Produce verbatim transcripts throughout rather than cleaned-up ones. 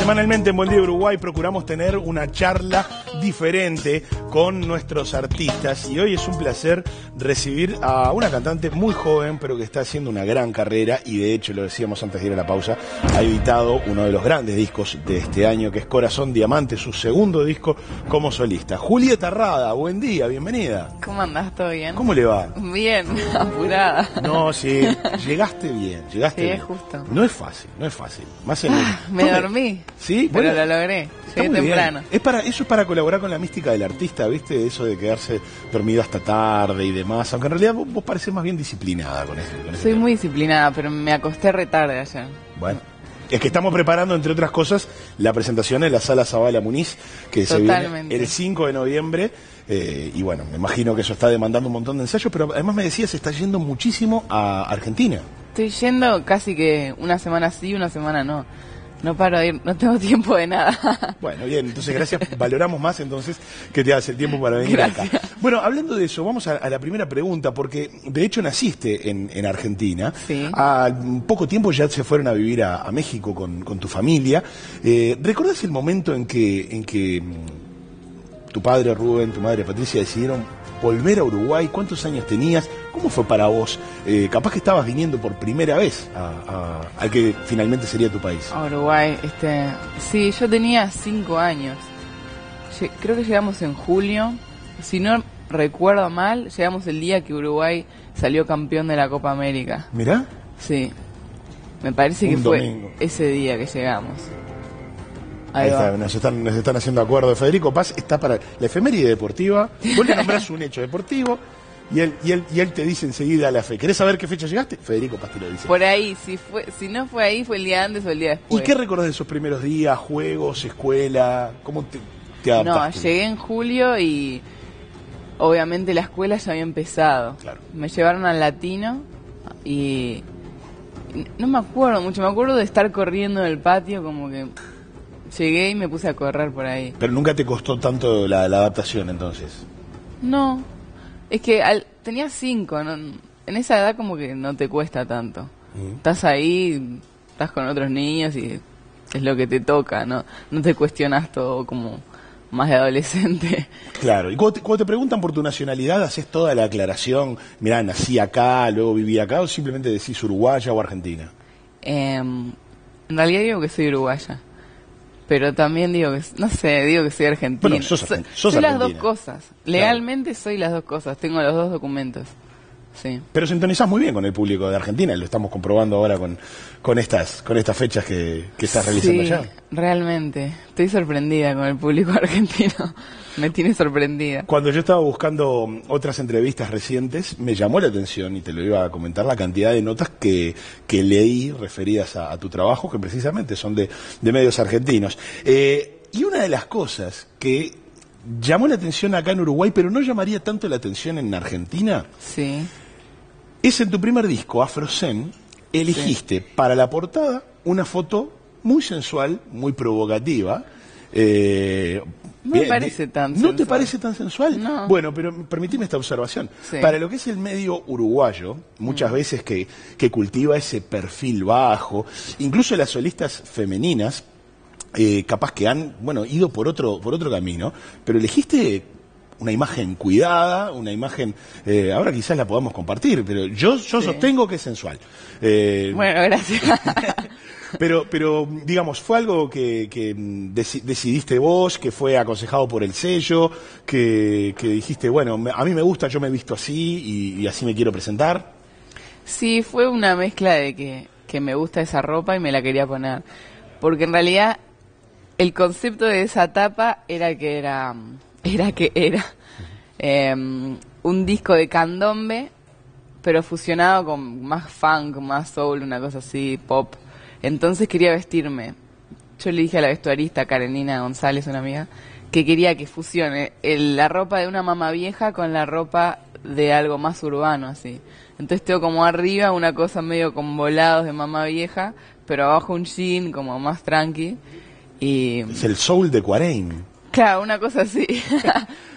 Semanalmente en Buen Día Uruguay procuramos tener una charla diferente con nuestros artistas y hoy es un placer recibir a una cantante muy joven pero que está haciendo una gran carrera y de hecho, lo decíamos antes de ir a la pausa, ha editado uno de los grandes discos de este año que es Corazón Diamante, su segundo disco como solista. Julieta Rada, buen día, bienvenida. ¿Cómo andás? ¿Todo bien? ¿Cómo le va? Bien, apurada. No, sí, llegaste bien, llegaste Sí, bien. es justo. No es fácil, no es fácil. Más en el... Me ¿Dónde? dormí. Sí, pero bueno, lo logré. está Llegué muy temprano. bien. Es para, eso es para colaborar con la mística del artista, ¿viste? Eso de quedarse dormido hasta tarde y demás. Aunque en realidad vos, vos parecés más bien disciplinada con eso. Con ese Soy tema. muy disciplinada, pero me acosté re tarde ayer. Bueno. Es que estamos preparando, entre otras cosas, la presentación en la Sala Zabala Muniz, que Totalmente. se viene el cinco de noviembre. Eh, y bueno, me imagino que eso está demandando un montón de ensayos, pero además me decías, está yendo muchísimo a Argentina. Estoy yendo casi que una semana sí, una semana no. No paro de ir, no tengo tiempo de nada. Bueno, bien, entonces gracias, valoramos más entonces que te das el tiempo para venir Gracias. acá. Bueno, hablando de eso, vamos a, a la primera pregunta, porque de hecho naciste en, en Argentina. Sí. Al poco tiempo ya se fueron a vivir a, a México con, con tu familia. Eh, ¿Recordás el momento en que, en que mm, tu padre Rubén, tu madre Patricia decidieron volver a Uruguay? ¿Cuántos años tenías? ¿Cómo fue para vos? Eh, capaz que estabas viniendo por primera vez a, a, al que finalmente sería tu país. A Uruguay, este... Sí, yo tenía cinco años. Lle- Creo que llegamos en julio. Si no recuerdo mal, llegamos el día que Uruguay salió campeón de la Copa América. ¿Mirá? Sí. Me parece Un que fue domingo. ese día que llegamos. Ahí Ahí va. está, nos están, nos están haciendo acuerdo. Federico Paz está para la efeméride deportiva. Vos le nombrás un hecho deportivo y él, y él, y él te dice enseguida la fe. ¿Querés saber qué fecha llegaste? Federico Paz te lo dice. Por ahí, si fue, si no fue ahí, fue el día antes o el día ¿Y después. qué recordás de esos primeros días? ¿Juegos, escuela? ¿Cómo te, te No, adaptaste? llegué en julio y obviamente la escuela ya había empezado. Claro. Me llevaron al latino y no me acuerdo mucho, me acuerdo de estar corriendo en el patio, como que llegué y me puse a correr por ahí. Pero nunca te costó tanto la, la adaptación entonces. No, es que al, tenía cinco, no, en esa edad como que no te cuesta tanto. Mm. Estás ahí, estás con otros niños y es lo que te toca, no, no te cuestionas todo como más de adolescente. Claro, y cuando te, cuando te preguntan por tu nacionalidad, ¿haces toda la aclaración? Mirá, nací acá, luego viví acá, o simplemente decís uruguaya o argentina. Eh, en realidad digo que soy uruguaya, pero también digo que, no sé, digo que soy argentina. Bueno, sos argen- sos soy las argentina. dos cosas. Legalmente soy las dos cosas, tengo los dos documentos. Sí. Pero sintonizás muy bien con el público de Argentina, y lo estamos comprobando ahora con, con estas con estas fechas que, que estás realizando Sí, allá. realmente. Estoy sorprendida con el público argentino. Me tiene sorprendida. Cuando yo estaba buscando otras entrevistas recientes, me llamó la atención, y te lo iba a comentar, la cantidad de notas que, que leí referidas a, a tu trabajo, que precisamente son de, de medios argentinos. Eh, y una de las cosas que llamó la atención acá en Uruguay, pero no llamaría tanto la atención en Argentina, Sí. es en tu primer disco, Afrozen, elegiste para la portada una foto muy sensual, muy provocativa. Eh, No me bien, parece de- tan ¿No te sensual. parece tan sensual? No. Bueno, pero permitime esta observación. Sí. Para lo que es el medio uruguayo, muchas Mm. veces que, que cultiva ese perfil bajo, incluso las solistas femeninas, eh, capaz que han, bueno, ido por otro, por otro camino, pero elegiste una imagen cuidada, una imagen, eh, ahora quizás la podamos compartir, pero yo, yo Sí. sostengo que es sensual. Eh, Bueno, gracias. pero, pero, digamos, ¿fue algo que, que mm, deci- decidiste vos, que fue aconsejado por el sello, que, que dijiste, bueno, me- a mí me gusta, yo me he visto así y, y así me quiero presentar? Sí, fue una mezcla de que, que me gusta esa ropa y me la quería poner. Porque en realidad el concepto de esa tapa era que era, era que era eh, un disco de candombe, pero fusionado con más funk, más soul, una cosa así, pop. Entonces quería vestirme. Yo le dije a la vestuarista, Karenina González, una amiga, que quería que fusione el- la ropa de una mamá vieja con la ropa de algo más urbano, así. Entonces tengo como arriba una cosa medio con volados de mamá vieja, pero abajo un jean como más tranqui. Y Es el soul de Cuarén. claro, una cosa así.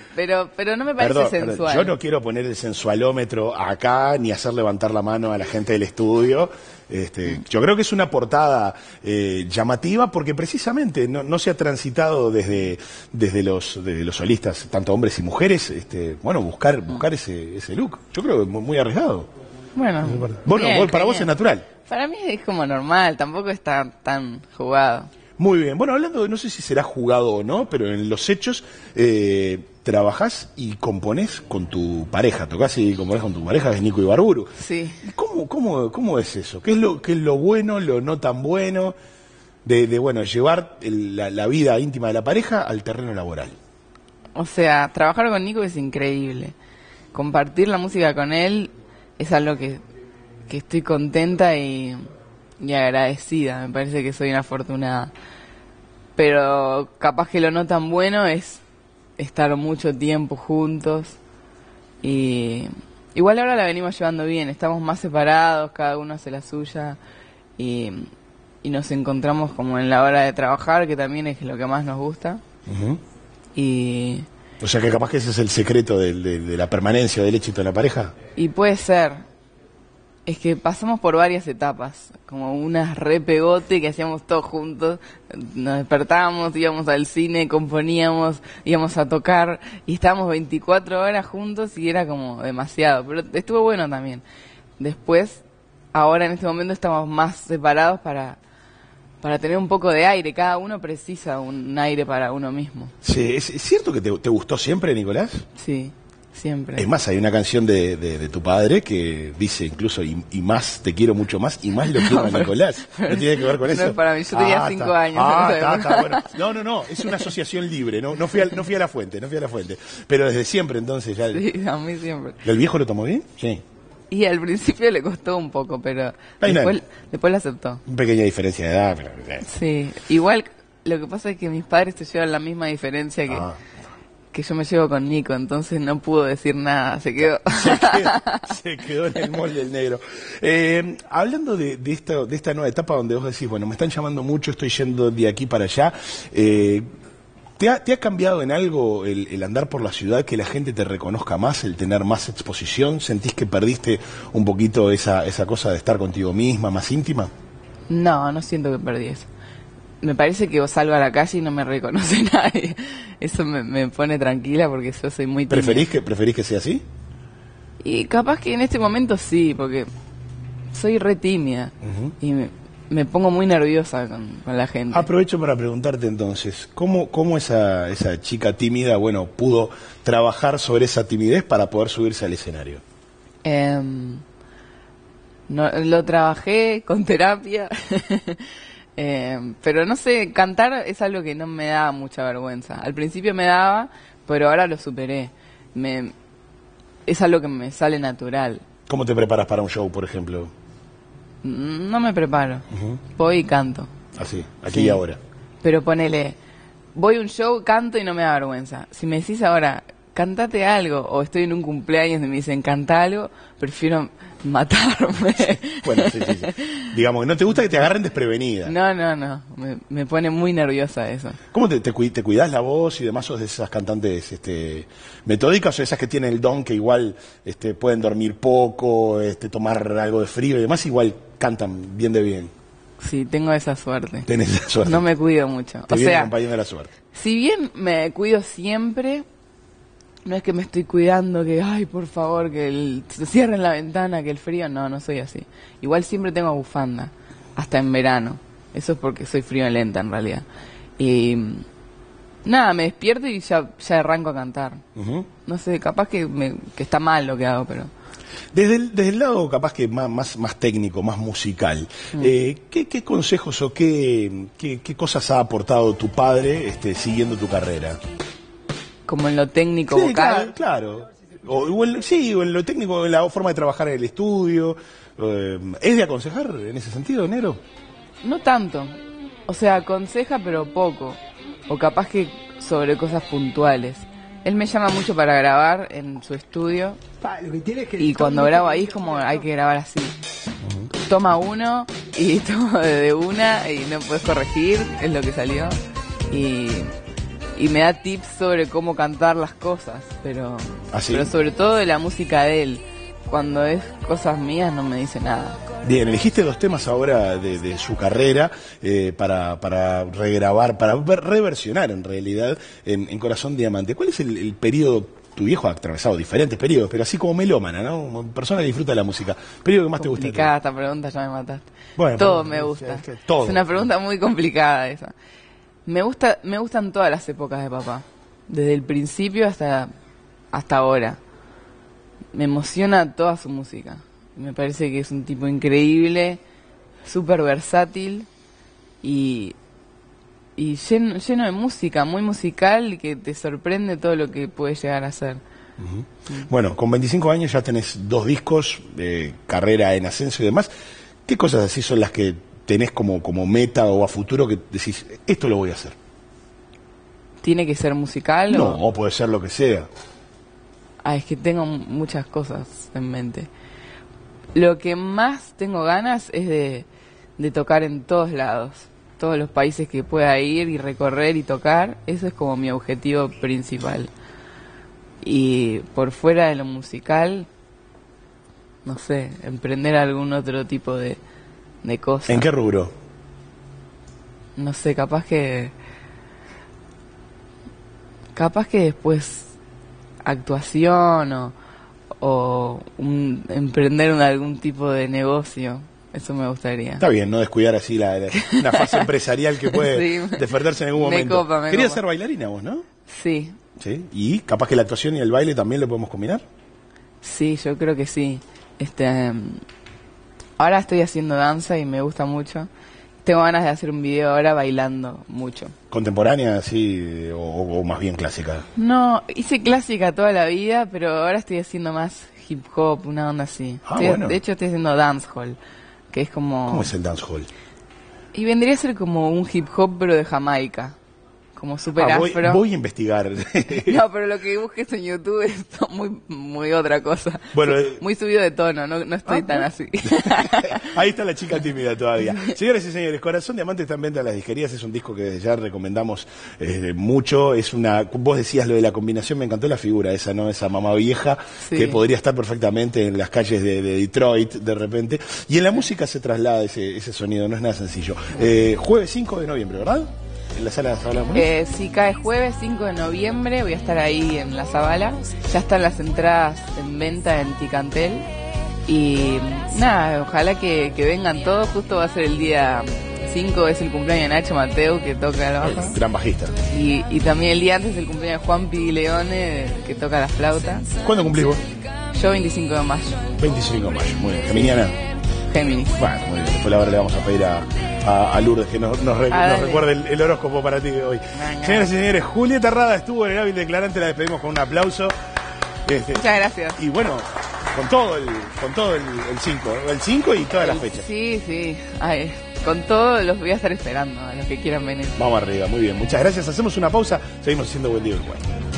pero, pero no me parece Perdón, sensual. perdón, yo no quiero poner el sensualómetro acá ni hacer levantar la mano a la gente del estudio. Este, yo creo que es una portada eh, llamativa porque precisamente no, no se ha transitado desde, desde, los, desde los solistas, tanto hombres y mujeres, este, bueno, buscar, buscar ese, ese look. Yo creo que es muy, muy arriesgado. Bueno, bueno bien, vos, para genial. vos es natural. Para mí es como normal, tampoco está tan jugado. Muy bien. Bueno, hablando de, no sé si será jugado o no, pero en los hechos, eh, trabajás y componés con tu pareja, tocás y componés con tu pareja, que es Nico Ibarburu. Sí. ¿Cómo, cómo, cómo es eso? ¿Qué es lo, qué es lo bueno, lo no tan bueno de, de bueno, llevar el- la, la vida íntima de la pareja al terreno laboral? O sea, trabajar con Nico es increíble. Compartir la música con él es algo que, que estoy contenta y, y agradecida. Me parece que soy una afortunada. Pero capaz que lo no tan bueno es estar mucho tiempo juntos. Y igual ahora la venimos llevando bien. Estamos más separados, cada uno hace la suya. Y, y nos encontramos como en la hora de trabajar, que también es lo que más nos gusta. Ujú. Y... O sea que capaz que ese es el secreto del- de, de la permanencia del éxito de la pareja. Y puede ser. Es que pasamos por varias etapas, como unas re pegote que hacíamos todos juntos, nos despertábamos, íbamos al cine, componíamos, íbamos a tocar y estábamos veinticuatro horas juntos y era como demasiado, pero estuvo bueno también. Después, ahora en este momento estamos más separados para, para tener un poco de aire, cada uno precisa un aire para uno mismo. Sí, ¿es, es cierto que te, te gustó siempre, Nicolás? Sí, siempre. Es más, hay una canción de, de, de tu padre que dice incluso, y, y más, te quiero mucho más, y más lo quiero a Nicolás. ¿No tiene que ver con no eso? es para mí, yo tenía Ah, cinco está. años Ah, en esa está, época. está, bueno. No, no, no, es una asociación libre, no, no, fui a, no fui a la fuente, no fui a la fuente. Pero desde siempre entonces ya... Sí, a mí siempre. ¿El viejo lo tomó bien? Sí. Y al principio le costó un poco, pero Ay, después, no. después lo aceptó. Una pequeña diferencia de edad, pero... eh. Sí, igual lo que pasa es que mis padres se llevan la misma diferencia que, Ah. que yo me llevo con Nico, entonces no pudo decir nada, se quedó. Se quedó, se quedó en el molde el negro. Eh, hablando de, de, esta, de esta nueva etapa donde vos decís, bueno, me están llamando mucho, estoy yendo de aquí para allá, eh, ¿te, ha, ¿te ha cambiado en algo el, el andar por la ciudad, que la gente te reconozca más, el tener más exposición? ¿Sentís que perdiste un poquito esa, esa cosa de estar contigo misma, más íntima? No, no siento que perdí eso. Me parece que salgo a la calle y no me reconoce nadie. Eso me, me pone tranquila porque yo soy muy tímida. ¿Preferís que, ¿Preferís que sea así? Y capaz que en este momento sí, porque soy re tímida Ujú. y me, me pongo muy nerviosa con, con la gente. Aprovecho para preguntarte entonces, ¿cómo, cómo esa, esa chica tímida, bueno, pudo trabajar sobre esa timidez para poder subirse al escenario? Em, no, lo trabajé con terapia, Em, pero no sé, cantar es algo que no me da mucha vergüenza. Al principio me daba, pero ahora lo superé. Me, es algo que me sale natural. ¿Cómo te preparas para un show, por ejemplo? No me preparo, Ujú. voy y canto. Así, aquí Sí. y ahora. Pero ponele, voy a un show, canto y no me da vergüenza. Si me decís ahora, cantate algo, o estoy en un cumpleaños y me dicen, canta algo, prefiero matarme. Bueno, sí, sí, sí. Digamos, no te gusta que te agarren desprevenida. No, no, no, me, me pone muy nerviosa eso. ¿Cómo te, te, cui- te cuidás la voz y demás? ¿Sos de esas cantantes este, metódicas o esas que tienen el don que igual este, pueden dormir poco, este, tomar algo de frío y demás, igual cantan bien de bien? Sí, tengo esa suerte. Tenés esa suerte. No me cuido mucho. Te O viene sea, acompañando la suerte. si bien me cuido siempre, no es que me estoy cuidando, que, ay, por favor, que el, se cierren la ventana, que el frío, no, no soy así. Igual siempre tengo bufanda, hasta en verano. Eso es porque soy friolenta en realidad. Y nada, me despierto y ya, ya arranco a cantar. Ujú. No sé, capaz que, me, que está mal lo que hago, pero... Desde el, desde el lado capaz que más, más, más técnico, más musical, Mm. eh, ¿qué, ¿qué consejos o qué, qué, qué cosas ha aportado tu padre este, siguiendo tu carrera? Como en lo técnico Sí, vocal. claro, claro. O, o en, sí, o en lo técnico, en la forma de trabajar en el estudio. Eh, ¿Es de aconsejar en ese sentido, Negro? No tanto. O sea, aconseja, pero poco. O capaz que sobre cosas puntuales. Él me llama mucho para grabar en su estudio. Y cuando grabo ahí es como hay que grabar así. Toma uno y toma de una y no puedes corregir, es lo que salió. Y, y me da tips sobre cómo cantar las cosas, pero, ¿Ah, sí? pero sobre todo de la música de él. Cuando es cosas mías no me dice nada. Bien, elegiste dos temas ahora de, de su carrera eh, para, para regrabar, para ver- reversionar en realidad en, en Corazón Diamante. ¿Cuál es el, el periodo? Tu viejo ha atravesado diferentes periodos, pero así como melómana, ¿no? Como persona que disfruta de la música. ¿Periodo que más te gusta? Complicada esta pregunta, ya me mataste. Bueno, todo pero- me gusta. es que todo. Es una pregunta muy complicada esa. Me gusta, me gustan todas las épocas de papá, desde el principio hasta hasta ahora. Me emociona toda su música. Me parece que es un tipo increíble, súper versátil y y lleno, lleno de música, muy musical, y que te sorprende todo lo que puede llegar a ser. Ujú. Bueno, con veinticinco años ya tenés dos discos, eh, carrera en ascenso y demás. ¿Qué cosas así son las que tenés como, como meta o a futuro que decís, esto lo voy a hacer? ¿Tiene que ser musical No, o...? o puede ser lo que sea. Ah, es que tengo m- muchas cosas en mente. Lo que más tengo ganas es de, de tocar en todos lados, todos los países que pueda ir y recorrer y tocar. Eso es como mi objetivo principal. Y por fuera de lo musical, no sé, emprender algún otro tipo de, de cosa. ¿En qué rubro? No sé, capaz que... Capaz que después actuación o, o un- emprender un- algún tipo de negocio. Eso me gustaría. Está bien, no descuidar así la, la- una fase empresarial que puede Sí. despertarse en algún Me momento. copa, me Querías copa. ser bailarina vos, ¿no? Sí, Sí. ¿Y capaz que la actuación y el baile también lo podemos combinar? sí, yo creo que sí. Este, em, ahora estoy haciendo danza y me gusta mucho. Tengo ganas de hacer un video ahora bailando mucho. ¿Contemporánea, así, o, o más bien clásica? No, hice clásica toda la vida, pero ahora estoy haciendo más hip hop, una onda así. Ah, Estoy- bueno. De hecho estoy haciendo dancehall, que es como... ¿Cómo es el dancehall? Y vendría a ser como un hip hop pero de Jamaica, como súper Ah, voy, afro. voy a investigar. No, pero lo que busques en YouTube es muy muy otra cosa. Bueno, Su- eh, muy subido de tono, no, no estoy Ah, tan ¿no? así. Ahí está la chica tímida todavía. Señores y señores, Corazón Diamante está en venta en las disquerías. Es un disco que desde ya recomendamos eh, mucho. Es una, vos decías lo de la combinación, me encantó la figura esa, ¿no? Esa mamá vieja Sí. que podría estar perfectamente en las calles de, de Detroit de repente. Y en la música se traslada ese, ese sonido, no es nada sencillo. Eh, jueves cinco de noviembre, ¿verdad? En la sala de Zabala Muñoz. Eh, sí, cae jueves cinco de noviembre, voy a estar ahí en la Zabala. Ya están las entradas en venta en Ticantel. Y nada, ojalá que, que vengan todos. Justo va a ser el día cinco, es el cumpleaños de Nacho Mateo, que toca la baja. Gran bajista. Y, y también el día antes es el cumpleaños de Juan Piglione, que toca la flauta. ¿Cuándo cumplís vos? Yo veinticinco de mayo, veinticinco de mayo. Muy bien. Geminiana. Géminis. Bueno, muy bien. Después la hora le vamos a pedir a, a, a Lourdes que nos, nos, re- Ah, nos dale. recuerde el, el horóscopo para ti de hoy. Venga. Señoras y señores, Julieta Rada estuvo en el hábil declarante, la despedimos con un aplauso. Este, Muchas gracias. y bueno, con todo el con todo el cinco, el cinco y todas las fechas. Sí, sí. Ay, con todo los voy a estar esperando, a los que quieran venir. Vamos arriba, muy bien. Muchas gracias. Hacemos una pausa, seguimos haciendo buen día igual.